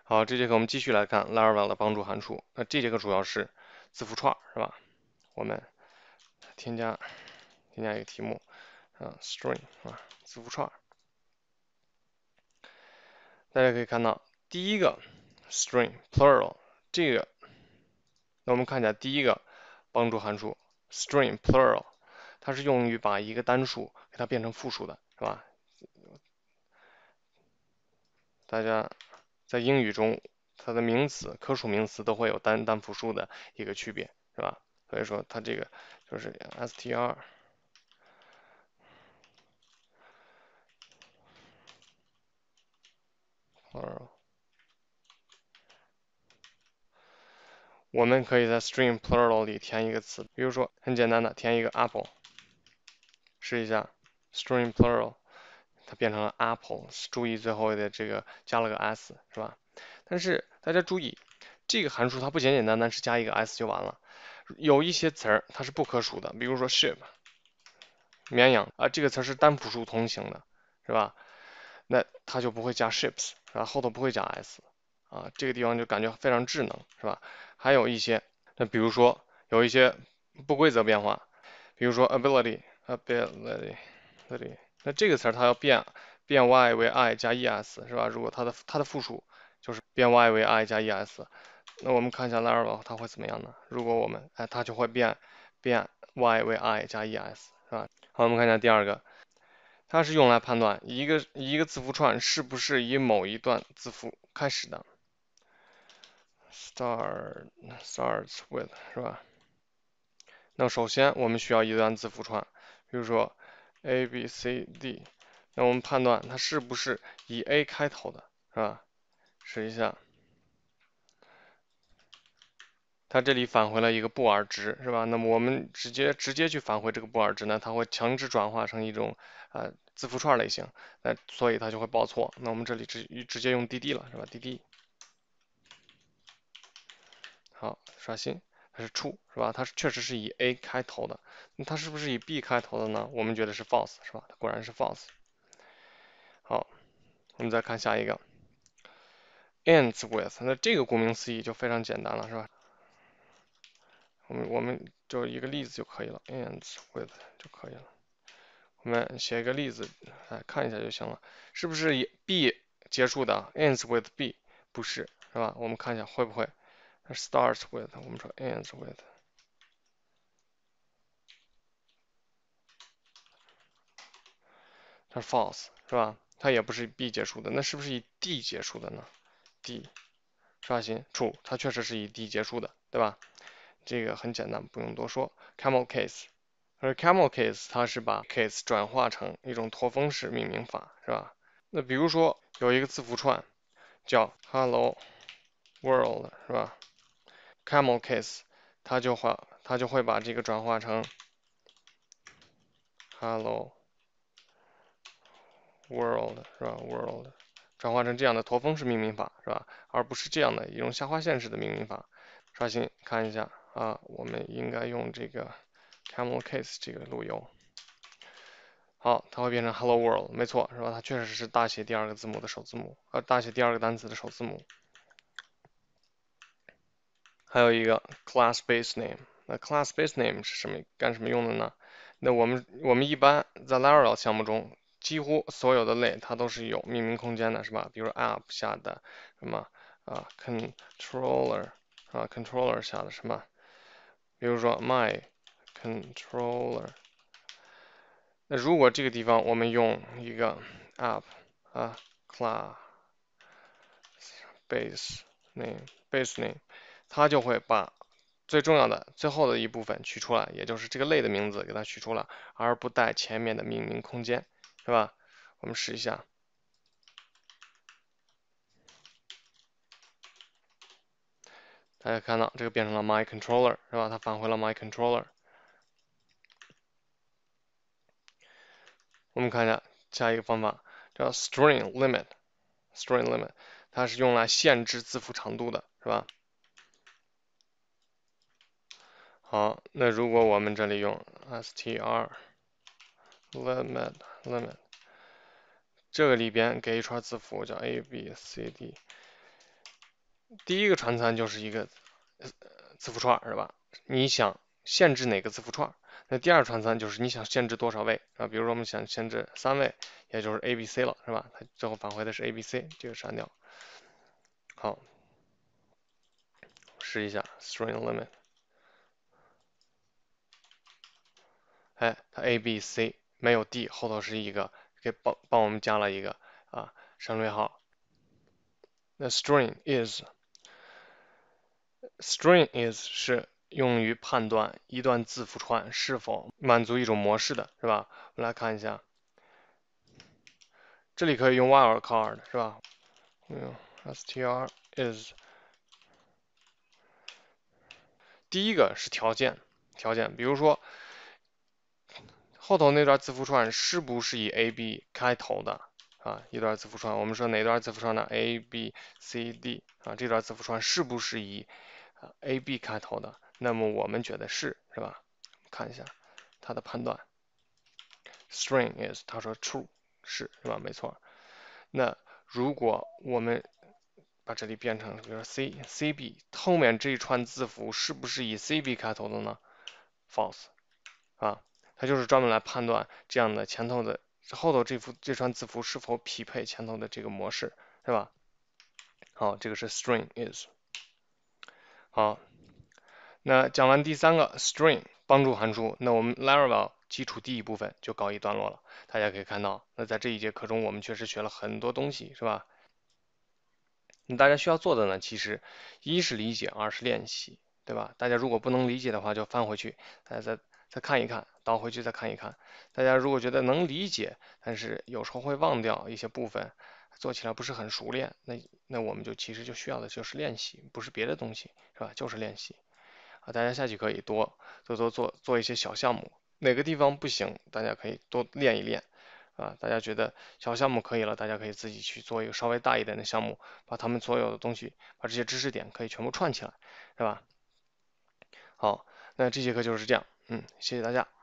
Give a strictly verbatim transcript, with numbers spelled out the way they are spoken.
好，这节课我们继续来看 Laravel 的帮助函数。那这节课主要是字符串，是吧？我们添加添加一个题目，啊，string 啊，字符串。大家可以看到，第一个 string plural 这个，那我们看一下第一个帮助函数 string plural，它是用于把一个单数给它变成复数的，是吧？大家在英语中，它的名词、可数名词都会有单单复数的一个区别，是吧？所以说它这个就是 str plural。我们可以在 string plural 里填一个词，比如说很简单的填一个 apple，试一下 string plural，它变成了 apple，注意最后的这个加了个 s，是吧？但是大家注意，这个函数它不简简单单是加一个 s 就完了，有一些词儿它是不可数的，比如说 sheep，绵羊啊，这个词是单复数通行的，是吧？那它就不会加 ships，是吧？后头不会加 s，啊，这个地方就感觉非常智能，是吧？还有一些，那比如说有一些不规则变化，比如说 ability，ability，ability，那这个词儿它要变变 y 为 i 加 es，是吧？如果它的它的复数就是变 y 为 i 加 es，那我们看一下 Laravel 它会怎么样呢？如果我们哎，它就会变变 y 为 i 加 es，是吧？好，我们看一下第二个，它是用来判断一个一个字符串是不是以某一段字符开始的。start starts with 是吧？那首先我们需要一段字符串，比如说 a b c d，那我们判断它是不是以 a 开头的，是吧？试一下，它这里返回了一个布尔值，是吧？那么我们直接直接去返回这个布尔值呢，它会强制转化成一种呃字符串类型，那所以它就会报错。那我们这里直直接用 dd 了，是吧？dd，好，刷新，它是 true，是吧？它是确实是以 a 开头的，那它是不是以 b 开头的呢？我们觉得是 false，是吧？它果然是 false。好，我们再看下一个 ends with，那这个顾名思义就非常简单了，是吧？我们我们就一个例子就可以了 ，ends with 就可以了。我们写一个例子来看一下就行了，是不是以 b 结束的 ends with b？不是，是吧？我们看一下会不会 starts with，我们说 ends with，它是 false，是吧？它也不是以 b 结束的，那是不是以 d 结束的呢？d 刷新 true，它确实是以 d 结束的，对吧？这个很简单，不用多说。camel case，而 camel case 它是把 case 转化成一种驼峰式命名法，是吧？那比如说有一个字符串叫 hello world，是吧？camel case 它就会它就会把这个转化成 hello world，是吧？world 转化成这样的驼峰式命名法，是吧？而不是这样的一种下划线式的命名法。刷新看一下啊，我们应该用这个 camel case 这个路由。好，它会变成 hello world，没错，是吧？它确实是大写第二个字母的首字母，呃，大写第二个单词的首字母。还有一个 class base name，那 class base name 是什么干什么用的呢？那我们我们一般在 Laravel 项目中，几乎所有的类它都是有命名空间的，是吧？比如 app 下的什么啊 controller 啊 controller 下的什么，比如说 my controller。那如果这个地方我们用一个 app 啊 class base name base name，它就会把最重要的最后的一部分取出来，也就是这个类的名字给它取出来，而不带前面的命名空间，是吧？我们试一下，大家看到这个变成了 my controller，是吧？它返回了 my controller。我们看一下下一个方法叫 string limit，string limit，它是用来限制字符长度的，是吧？好，那如果我们这里用 str limit limit，这个里边给一串字符叫 a b c d， 第一个传参就是一个字符串，是吧？你想限制哪个字符串？那第二传参就是你想限制多少位啊？比如说我们想限制三位，也就是 A B C 了，是吧？它最后返回的是 A B C，这个删掉。好，试一下 string limit，哎，它 A B C 没有 D，后头是一个给帮帮我们加了一个啊省略号。那 string is string is 是用于判断一段字符串是否满足一种模式的，是吧？我们来看一下，这里可以用 wildcard，是吧？用 str is 第一个是条件，条件，比如说后头那段字符串是不是以 A B 开头的啊？一段字符串，我们说哪段字符串呢？A B C D 啊，这段字符串是不是以 A B 开头的？那么我们觉得是，是吧？看一下它的判断，string is，他说 true 是，是吧？没错。那如果我们把这里变成，比如说 C C B 后面这一串字符是不是以 C B 开头的呢？false 啊，它就是专门来判断这样的前头的后头这幅这串字符是否匹配前头的这个模式，是吧？好，这个是 string is。好，那讲完第三个 string 帮助函数，那我们 Laravel 基础第一部分就告一段落了。大家可以看到，那在这一节课中，我们确实学了很多东西，是吧？那大家需要做的呢，其实一是理解，二是练习，对吧？大家如果不能理解的话，就翻回去，大家再再看一看，倒回去再看一看。大家如果觉得能理解，但是有时候会忘掉一些部分，做起来不是很熟练，那那我们就其实就需要的就是练习，不是别的东西，是吧？就是练习啊。大家下去可以多多多做做一些小项目，哪个地方不行，大家可以多练一练。啊，大家觉得小项目可以了，大家可以自己去做一个稍微大一点的项目，把他们所有的东西，把这些知识点可以全部串起来，是吧？好，那这节课就是这样，嗯，谢谢大家。